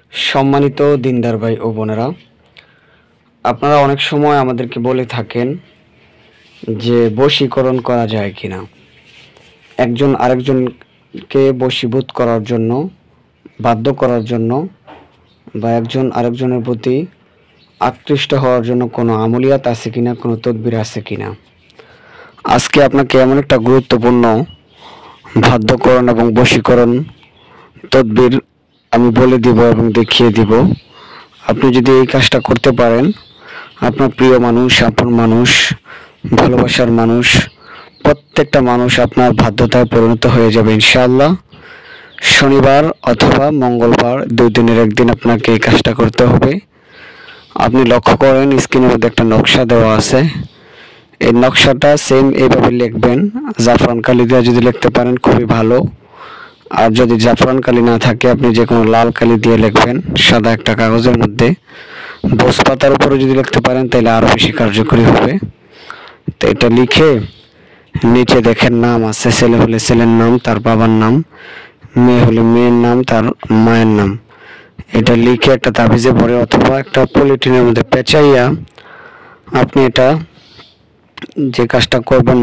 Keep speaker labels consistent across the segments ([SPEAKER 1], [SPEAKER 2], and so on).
[SPEAKER 1] সম্মানিত দিনদার ভাই ও বোনেরা, আপনারা অনেক সময় আমাদেরকে বলে থাকেন যে বশীকরণ করা যায় কিনা। একজন আরেকজনকে বশীভূত করার জন্য, বাধ্য করার জন্য বা একজন আরেকজনের প্রতি আকৃষ্ট হওয়ার জন্য কোনো আমলিয়াত আছে কিনা, কোনো তদবির আছে কিনা। আজকে আপনাকে এমন একটা গুরুত্বপূর্ণ বাধ্যকরণ এবং বশীকরণ তদবির আমি বলে দিব এবং দেখিয়ে দিব। আপনি যদি এই কাজটা করতে পারেন, আপনার প্রিয় মানুষ, আপন মানুষ, ভালোবাসার মানুষ, প্রত্যেকটা মানুষ আপনার বাধ্যতায় পরিণত হয়ে যাবে ইনশাআল্লাহ। শনিবার অথবা মঙ্গলবার, 2 দিনের একদিন আপনাকে এই কাজটা করতে হবে। আপনি লক্ষ্য করেন স্ক্রিনের মধ্যে একটা নকশা দেওয়া আছে। এই নকশাটা সেম এইভাবে লিখবেন। জাফরান কালি দিয়ে যদি লিখতে পারেন খুবই ভালো, আর যদি জাফরান কালি না থাকে আপনি যে কোনো লাল কালি দিয়ে লিখবেন সাদা একটা কাগজের মধ্যে। বসপাতার উপরে যদি লিখতে পারেন তাহলে আরও বেশি কার্যকরী হবে। তো এটা লিখে নিচে দেখেন নাম আছে, ছেলে হলে ছেলের নাম, তার বাবার নাম, মেয়ে হলে মেয়ের নাম, তার মায়ের নাম। এটা লিখে একটা তাবিজে ভরে অথবা একটা পলিথিনের মধ্যে পেঁচাইয়া আপনি এটা যে কাজটা করবেন,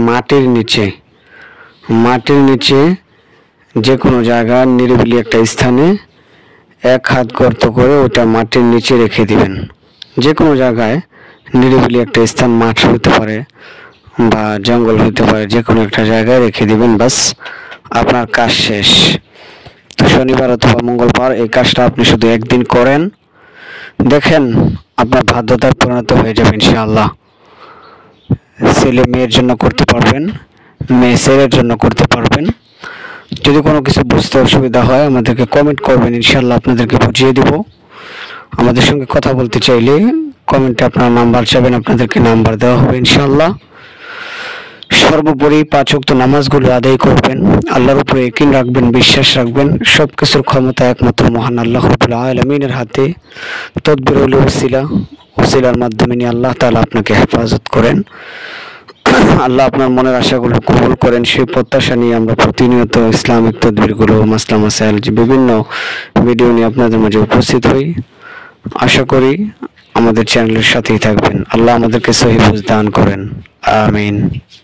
[SPEAKER 1] মাটির নিচে যে কোনো জায়গায় নিরিবিলি একটা স্থানে 1 হাত গর্ত করে ওটা মাটির নিচে রেখে দিবেন। যে কোনো জায়গায় নিরিবিলি একটা স্থান, মাঠ হতে পারে বা জঙ্গল হতে পারে, যে কোনো একটা জায়গায় রেখে দিবেন। বাস, আপনার কাজ শেষ। তো শনিবার অথবা মঙ্গলবার এই কাজটা আপনি শুধু একদিন করেন, দেখেন আপনার বাধ্যতায় পরিণত হয়ে যাবে ইনশাআল্লাহ। ছেলে মেয়ের জন্য করতে পারবেন, মেয়ে ছেলের জন্য করতে পারবেন। যদি কোনো কিছু বুঝতে অসুবিধা হয় আমাদেরকে কমেন্ট করবেন, ইনশাআল্লাহ আপনাদেরকে বুঝিয়ে দিব। আমাদের সঙ্গে কথা বলতে চাইলে কমেন্টে আপনার নাম্বার চাবেন, আপনাদেরকে নাম্বার দেওয়া হবে ইনশাআল্লাহ। সর্বোপরি 5 ওয়াক্ত নামাজগুলো আদায় করবেন, আল্লাহর উপরে ইয়াকিন রাখবেন, বিশ্বাস রাখবেন। সব কিছুর ক্ষমতা একমাত্র মহান আল্লাহ রাব্বুল আলামিনের হাতে। তদবির হলো ওসিলার মাধ্যমে নিয়ে আল্লাহ তাআলা আপনাকে হেফাজত করেন। আল্লাহ আপনার মনের আশাগুলো কবুল করেন, সেই প্রত্যাশা নিয়ে আমরা প্রতিনিয়ত ইসলামিক তদবিরগুলো, মাসলা মাসাইল, বিভিন্ন ভিডিও নিয়ে আপনাদের মাঝে উপস্থিত হই। আশা করি আমাদের চ্যানেলের সাথেই থাকবেন। আল্লাহ আমাদেরকে সহিহ বুঝ দান করেন। আমিন।